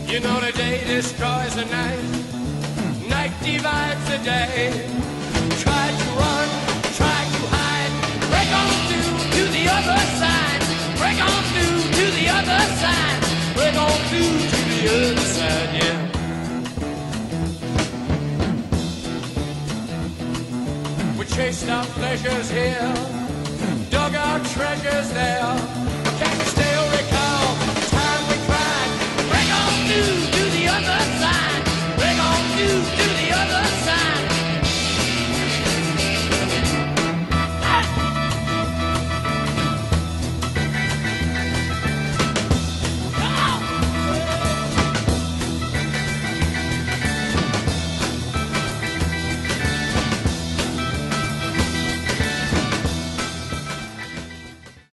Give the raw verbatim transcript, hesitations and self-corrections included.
You know the day destroys the night, night divides the day. Try to run, try to hide, break on through to the other side, break on through to the other side, break on through to the other side, yeah. We chased our pleasures here, dug our treasures there. Can you still recall the time we cried? Break on through.